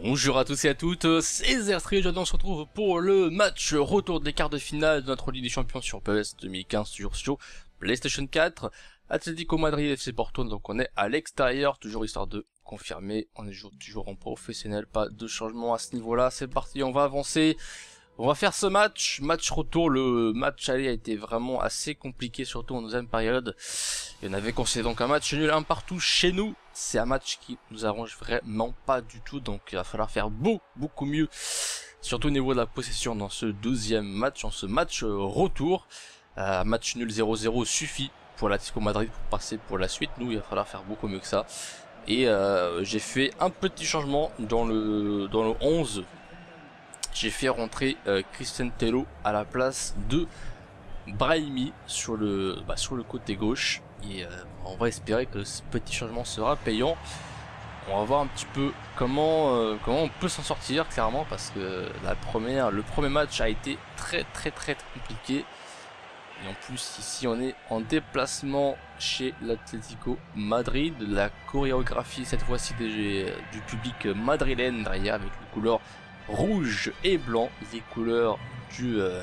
Bonjour à tous et à toutes, c'est Zerstri, on se retrouve pour le match retour des quarts de finale de notre Ligue des Champions sur PES 2015, toujours sur PlayStation 4, Atlético Madrid FC Porto, donc on est à l'extérieur, toujours histoire de confirmer, on est toujours en professionnel, pas de changement à ce niveau-là, c'est parti, on va avancer, on va faire ce match retour, le match aller a été vraiment assez compliqué, surtout en deuxième période, et on avait conseillé donc un match nul un partout chez nous. C'est un match qui nous arrange vraiment pas du tout, donc il va falloir faire beaucoup mieux, surtout au niveau de la possession dans ce deuxième match, en ce match retour. Match nul 0-0 suffit pour l'Atlético Madrid pour passer pour la suite. Nous, il va falloir faire beaucoup mieux que ça. Et j'ai fait un petit changement dans le 11. J'ai fait rentrer Cristian Tello à la place de Brahimi sur le côté gauche. Et on va espérer que ce petit changement sera payant. On va voir un petit peu comment on peut s'en sortir clairement, parce que le premier match a été très compliqué. Et en plus ici on est en déplacement chez l'Atlético Madrid. La chorégraphie cette fois-ci du public madrilène derrière, avec les couleurs rouge et blanc, les couleurs de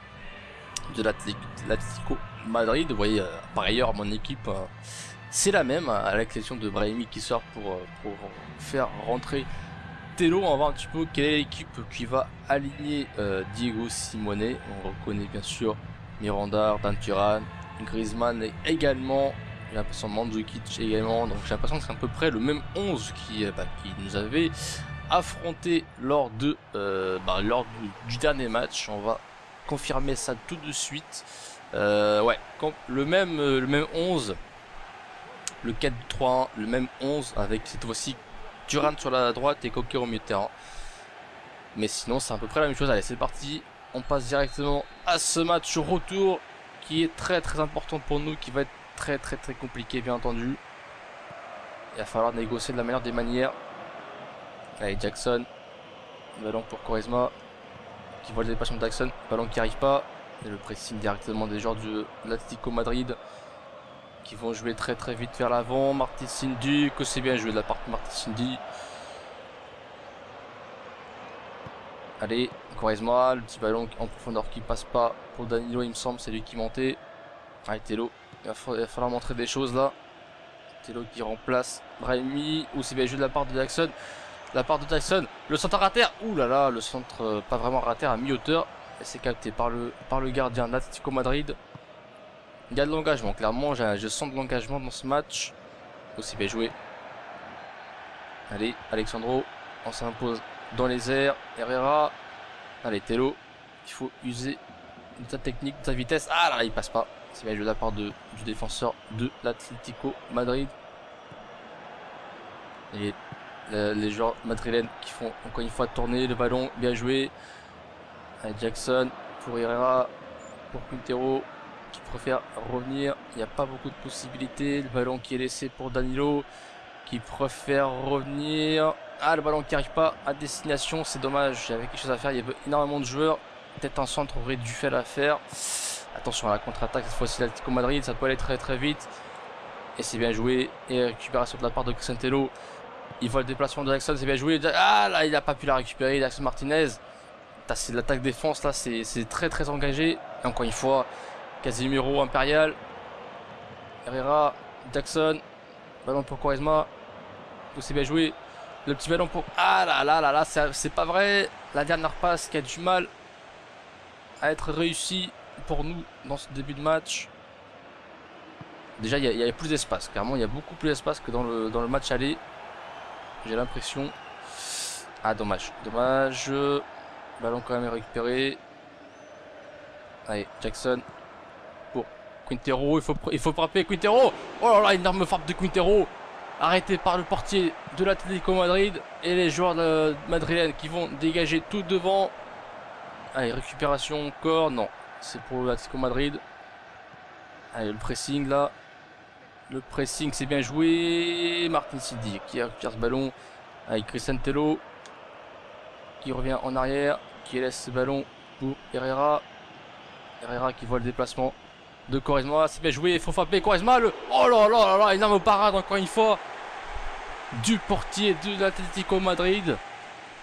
l'Atlético Madrid. Vous voyez, par ailleurs mon équipe c'est la même, à l'exception de Brahimi qui sort pour faire rentrer Tello. On va voir un petit peu quelle est l'équipe qui va aligner Diego Simeone. On reconnaît bien sûr Miranda, Arda Turan, Griezmann et également, j'ai l'impression Mandzukic également, donc j'ai l'impression que c'est à peu près le même 11 qui nous avait affronté lors du dernier match. On va confirmer ça tout de suite. Le même 11, le 4-3-1, le même 11 avec cette fois-ci Turan sur la droite et Coquet au milieu de terrain. Mais sinon c'est à peu près la même chose. Allez, c'est parti, on passe directement à ce match retour qui est très important pour nous, qui va être très compliqué bien entendu. Il va falloir négocier de la meilleure des manières. Allez, Jackson, ballon pour Quaresma qui voit le dépassement de Jackson, ballon qui arrive pas, et le pressing directement des joueurs de l'Atlético Madrid qui vont jouer très vite vers l'avant. Martin Cindy, que c'est bien joué de la part de Martin Cindy. Allez, Quaresma, le petit ballon en profondeur qui passe pas pour Danilo, il me semble, c'est lui qui montait. Allez, Tello, il va falloir montrer des choses là. Tello qui remplace Brahimi, ou c'est bien joué de la part de Jackson. Le centre à terre, ouh là là, le centre pas vraiment à terre, à mi-hauteur, et c'est capté par le gardien de l'Atlético Madrid. Il y a de l'engagement, clairement, je sens de l'engagement dans ce match. Aussi bien joué. Allez, Alexandro, on s'impose dans les airs, Herrera. Allez, Tello, il faut user de ta technique, de ta vitesse. Ah là, il passe pas. C'est bien joué de la part du défenseur de l'Atlético Madrid. Et les joueurs madrilènes qui font encore une fois tourner le ballon, bien joué. Allez, Jackson pour Herrera, pour Quintero qui préfère revenir. Il n'y a pas beaucoup de possibilités. Le ballon qui est laissé pour Danilo qui préfère revenir. Ah, le ballon qui arrive pas à destination, c'est dommage. Il y avait quelque chose à faire, il y avait énormément de joueurs. Peut-être un centre aurait dû faire l'affaire. Attention à la contre-attaque cette fois-ci l'Atlético Madrid, ça peut aller très vite. Et c'est bien joué. Et récupération de la part de Cristian Tello. Il voit le déplacement de Jackson, c'est bien joué. Ah là, il n'a pas pu la récupérer, Jackson Martinez. C'est de l'attaque défense là, c'est très engagé. Et encore une fois, Casemiro, Impérial, Herrera, Jackson, ballon pour Quaresma. C'est bien joué. Le petit ballon pour... Ah là, c'est pas vrai. La dernière passe qui a du mal à être réussie pour nous dans ce début de match. Déjà, il y a plus d'espace. Clairement, il y a beaucoup plus d'espace que dans le match aller. J'ai l'impression. Ah, dommage. Ballon quand même récupéré. Allez, Jackson pour Quintero. Il faut frapper Quintero. Oh là là, énorme frappe de Quintero. Arrêté par le portier de l'Atlético Madrid. Et les joueurs madrilènes qui vont dégager tout devant. Allez, récupération encore. Non, c'est pour l'Atlético Madrid. Allez, le pressing là. Le pressing, c'est bien joué. Martin Sidi qui récupère ce ballon. Avec Cristian Tello qui revient en arrière, qui laisse ce ballon pour Herrera. Herrera qui voit le déplacement de Quaresma. C'est bien joué, il faut frapper Quaresma. Oh là là, énorme parade encore une fois du portier de l'Atlético Madrid.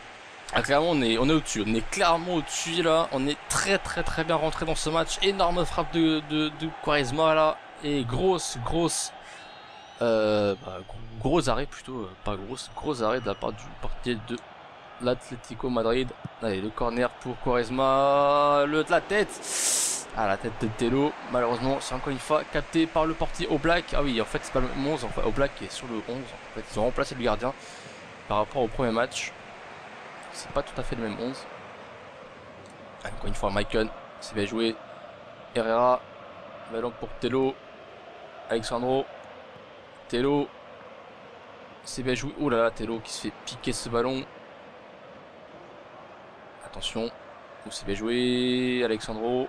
Ah, clairement on est au-dessus, on est clairement au-dessus là, on est très bien rentré dans ce match. Énorme frappe de Quaresma là, et gros arrêt plutôt, pas gros arrêt de la part du portier de l'Atlético Madrid. Allez, le corner pour Quaresma, de la tête, la tête de Tello, malheureusement c'est encore une fois capté par le portier Oblak. Ah oui, en fait c'est pas le 11, enfin Oblak est sur le 11, en fait ils ont remplacé le gardien par rapport au premier match. C'est pas tout à fait le même 11. Encore une fois Maicon, c'est bien joué. Herrera, ballon pour Tello, Alexandro, Tello, c'est bien joué. Oh là là, Tello qui se fait piquer ce ballon. Attention, c'est bien joué. Alexandro,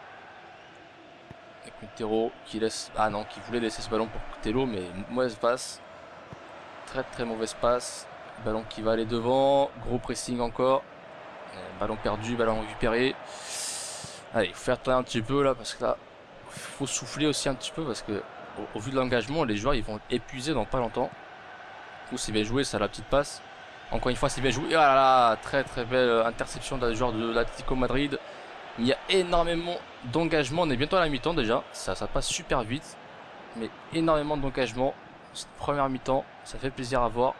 et Quintero qui laisse. Ah non, qui voulait laisser ce ballon pour Tello, mais mauvaise passe. Très mauvaise passe. Ballon qui va aller devant. Gros pressing encore. Ballon perdu, ballon récupéré. Allez, il faut faire tourner un petit peu là parce que là, faut souffler aussi un petit peu parce que au vu de l'engagement, les joueurs ils vont être épuisés dans pas longtemps. C'est bien joué, ça la petite passe. Encore une fois, c'est bien joué. Ah là là, très belle interception d'un joueur de l'Atlético Madrid. Il y a énormément d'engagement. On est bientôt à la mi-temps déjà. Ça passe super vite. Mais énormément d'engagement. Cette première mi-temps, ça fait plaisir à voir.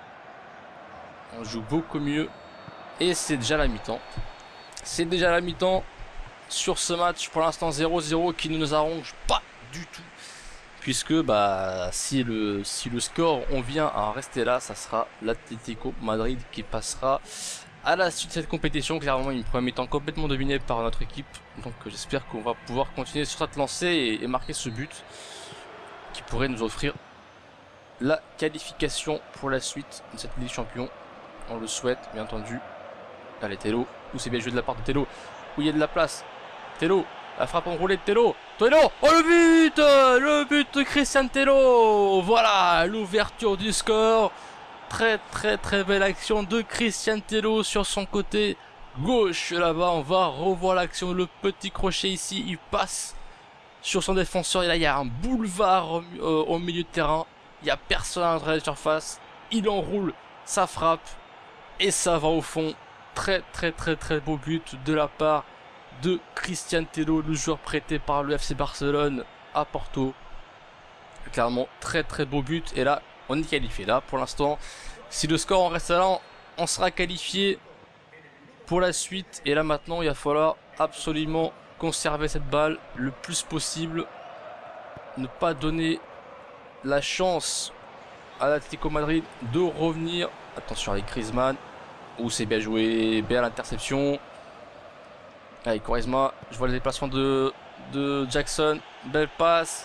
On joue beaucoup mieux. Et c'est déjà la mi-temps. C'est déjà la mi-temps sur ce match. Pour l'instant 0-0 qui ne nous arrange pas du tout. Puisque si le score on vient à rester là, ça sera l'Atlético Madrid qui passera à la suite de cette compétition. Clairement une première mi-temps complètement dominée par notre équipe. Donc j'espère qu'on va pouvoir continuer sur cette lancée et marquer ce but qui pourrait nous offrir la qualification pour la suite de cette Ligue des Champions. On le souhaite bien entendu. Allez Tello, où c'est bien joué de la part de Tello, où il y a de la place. Tello, la frappe enroulée de Tello. Tello, oh le but de Cristian Tello. Voilà l'ouverture du score. Très belle action de Cristian Tello sur son côté gauche là-bas. On va revoir l'action, le petit crochet ici, il passe sur son défenseur et là il y a un boulevard au milieu de terrain. Il n'y a personne à l'entrée de la surface. Il enroule, ça frappe et ça va au fond. Très beau but de la part de Cristian Tello, le joueur prêté par le FC Barcelone à Porto. Clairement très beau but et là on est qualifié. Là pour l'instant si le score en reste là on sera qualifié pour la suite. Et là maintenant il va falloir absolument conserver cette balle le plus possible, ne pas donner la chance à l'Atlético Madrid de revenir. Attention avec Griezmann, où c'est bien joué, belle interception. Allez Quaresma, je vois le déplacement de Jackson, belle passe.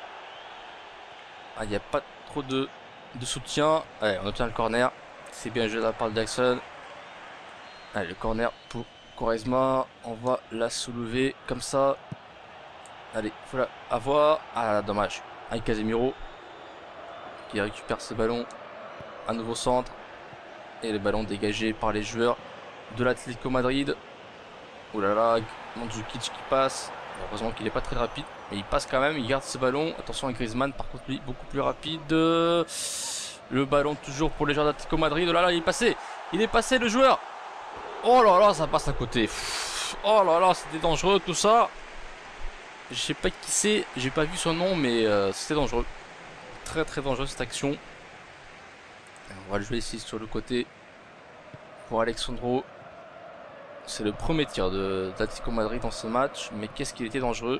Il n'y a pas trop de soutien. Allez, on obtient le corner, c'est bien joué de la part de Jackson. Allez, le corner pour Quaresma, on va la soulever comme ça. Allez, faut la avoir. Ah dommage, avec Casemiro qui récupère ce ballon. Un nouveau centre et le ballon dégagé par les joueurs de l'Atlético Madrid. Oh là là, Mandzukic qui passe. Heureusement qu'il n'est pas très rapide, mais il passe quand même, il garde ce ballon. Attention à Griezmann, par contre lui beaucoup plus rapide. Le ballon toujours pour les joueurs d'Atlético Madrid. Oh là là, il est passé le joueur. Oh là là, ça passe à côté. Oh là là, c'était dangereux tout ça. Je sais pas qui c'est, j'ai pas vu son nom, mais c'était dangereux. Très dangereux cette action. On va le jouer ici sur le côté pour Alexandro. C'est le premier tir de l'Atlético Madrid dans ce match, mais qu'est-ce qu'il était dangereux.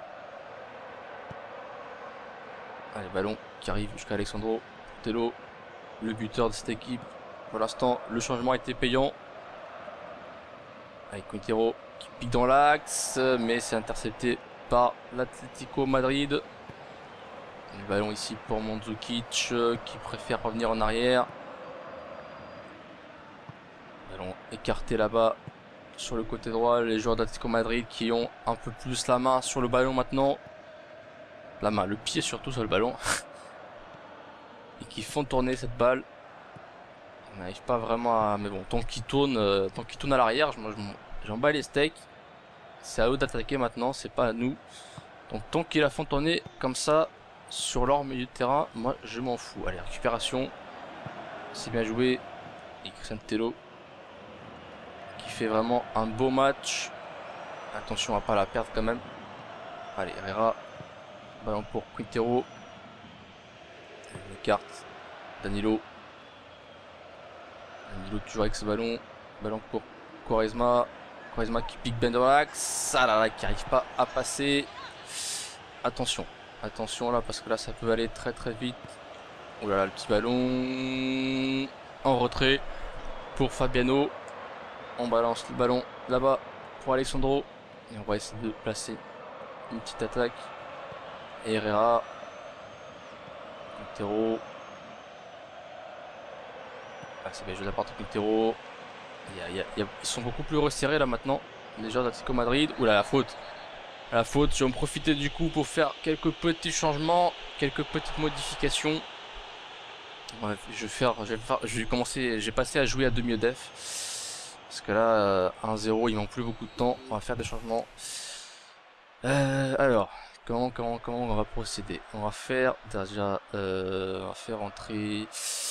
Allez, ballon qui arrive jusqu'à Alexandro. Tello, le buteur de cette équipe. Pour l'instant, le changement a été payant. Avec Quintero qui pique dans l'axe, mais c'est intercepté par l'Atlético Madrid. Le ballon ici pour Mandzukic qui préfère revenir en arrière. Ballon écarté là-bas sur le côté droit. Les joueurs d'Atlético Madrid qui ont un peu plus la main sur le ballon maintenant. La main, le pied surtout sur le ballon. Et qui font tourner cette balle. On n'arrive pas vraiment à... Mais bon, tant qu'il tourne à l'arrière, j'en bats les steaks. C'est à eux d'attaquer maintenant, c'est pas à nous. Donc tant qu'ils la font tourner comme ça sur leur milieu de terrain, moi je m'en fous. Allez, récupération. C'est bien joué. Et Cristian Tello fait vraiment un beau match. Attention à pas la perdre quand même. Allez, Herrera. Ballon pour Quintero. Une carte. Danilo. Danilo toujours avec ce ballon. Ballon pour Quaresma. Quaresma qui pique Ben dans l'axe. Ah là là, qui n'arrive pas à passer. Attention. Attention là, parce que là, ça peut aller très très vite. Oh là là, le petit ballon. En retrait pour Fabiano. On balance le ballon là-bas pour Alessandro. Et on va essayer de placer une petite attaque. Et Herrera. Quintero. Ah, c'est bien joué de la part de Quintero. Ils sont beaucoup plus resserrés là maintenant. Les joueurs d'Atlético Madrid. Oula, la faute. La faute. Je vais en profiter du coup pour faire quelques petits changements. Quelques petites modifications. Ouais, je vais commencer. J'ai passé à jouer à demi def. Parce que là, 1-0, il manque plus beaucoup de temps. On va faire des changements. Alors, comment on va procéder? On va faire déjà, on va faire entrer.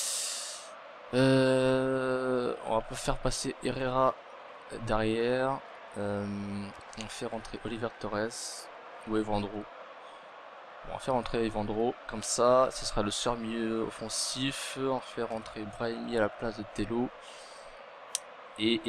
On va pas faire passer Herrera derrière. On va faire entrer Oliver Torres ou Evandro. On va faire entrer Evandro comme ça. Ce sera le seul milieu offensif. On va faire entrer Brahimi à la place de Tello. Et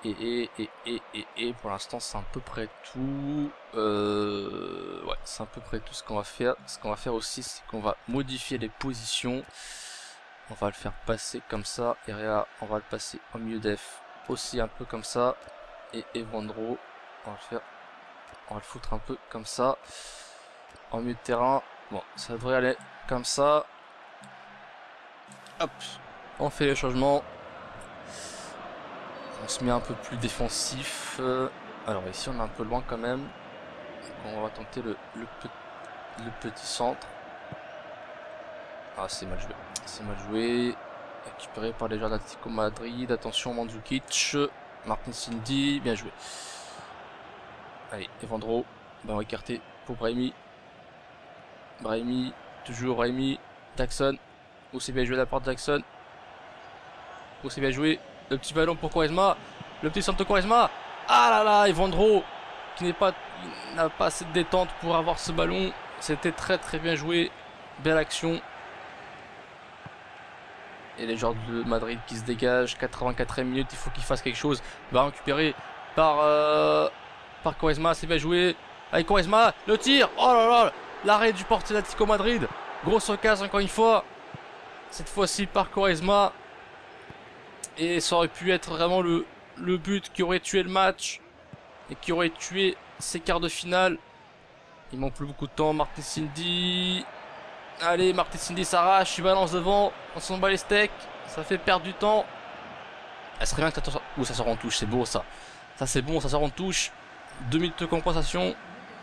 pour l'instant c'est à peu près tout. Ouais, c'est à peu près tout ce qu'on va faire. Ce qu'on va faire aussi, c'est qu'on va modifier les positions. On va le faire passer comme ça. Herrera, on va le passer au milieu def aussi un peu comme ça. Et Evandro, on va le foutre un peu comme ça. En milieu de terrain. Bon, ça devrait aller comme ça. Hop, on fait les changements. On se met un peu plus défensif. Alors ici on est un peu loin quand même. Donc on va tenter le petit centre. Ah, c'est mal joué. C'est mal joué. Récupéré par les joueurs d'Atlético Madrid. Attention, Mandzukic. Martin Cindy. Bien joué. Allez, Evandro. Ballon écarté pour Brahimi. Brahimi. Toujours Brahimi. Jackson. Aussi bien joué de la part de Jackson. Aussi bien joué. Le petit ballon pour Quaresma. Le petit centre de Quaresma. Ah là là, Evandro. Qui n'a pas assez de détente pour avoir ce ballon. C'était très très bien joué. Belle action. Et les joueurs de Madrid qui se dégagent. 84e minute, il faut qu'il fasse quelque chose. Va récupérer par Quaresma, c'est bien joué. Avec Quaresma, le tir. Oh là là, l'arrêt du portier d'Atlético Madrid. Grosse occasion encore une fois. Cette fois-ci par Quaresma. Et ça aurait pu être vraiment le but qui aurait tué le match. Et qui aurait tué ces quarts de finale. Il manque plus beaucoup de temps. Martin Cindy. Allez, Martin Cindy s'arrache, il balance devant, on s'en bat les steaks, ça fait perdre du temps. Elle serait bien que ça... Ouh, ça sort en touche, c'est beau ça. Ça c'est bon, ça sort en touche. 2 minutes de compensation.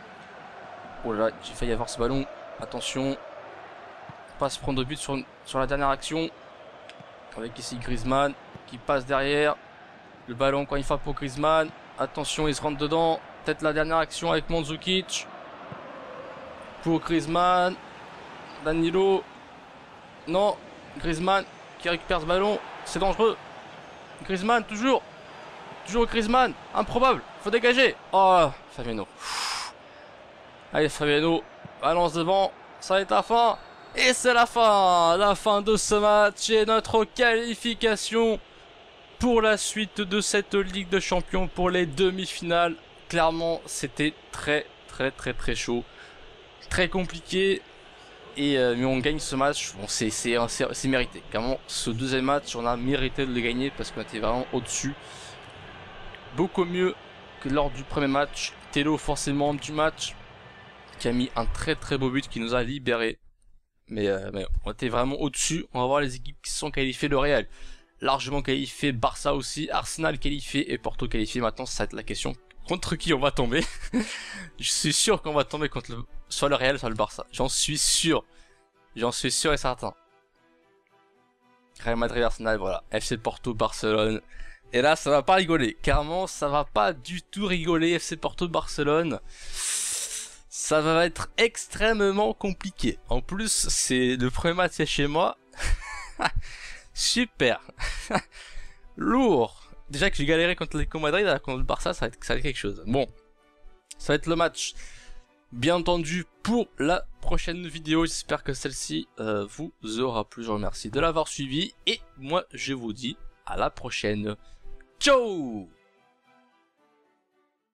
Oh là là, j'ai failli avoir ce ballon. Attention. Pas se prendre de but sur la dernière action. Avec ici Griezmann qui passe derrière. Le ballon encore une fois pour Griezmann. Attention, il se rentre dedans. Peut-être la dernière action avec Mandzukic. Pour Griezmann. Danilo. Non. Griezmann qui récupère ce ballon. C'est dangereux. Griezmann toujours. Toujours Griezmann. Improbable. Faut dégager. Oh, Fabiano. Allez, Fabiano. Balance devant. Ça va être la fin. Et c'est la fin. La fin de ce match et notre qualification pour la suite de cette Ligue de Champions pour les demi-finales. Clairement, c'était très chaud. Très compliqué. Mais on gagne ce match, bon, c'est mérité. Clairement, ce deuxième match, on a mérité de le gagner parce qu'on était vraiment au-dessus. Beaucoup mieux que lors du premier match. Tello, forcément, du match, qui a mis un très beau but qui nous a libérés. Mais on était vraiment au-dessus. On va voir les équipes qui se sont qualifiées. Le Real, largement qualifié. Barça aussi. Arsenal qualifié et Porto qualifié. Maintenant, ça va être la question contre qui on va tomber. Je suis sûr qu'on va tomber contre soit le Real, soit le Barça. J'en suis sûr. J'en suis sûr et certain. Real Madrid, Arsenal, voilà. FC Porto, Barcelone. Et là, ça va pas rigoler. Clairement, ça va pas du tout rigoler. FC Porto, Barcelone. Ça va être extrêmement compliqué. En plus, c'est le premier match chez moi. Super. Lourd. déjà que j'ai galéré contre l'Atlético Madrid, alors contre le Barça, ça va être quelque chose. Bon, ça va être le match, bien entendu, pour la prochaine vidéo. J'espère que celle-ci vous aura plu. Je vous remercie de l'avoir suivi. Et moi, je vous dis à la prochaine. Ciao!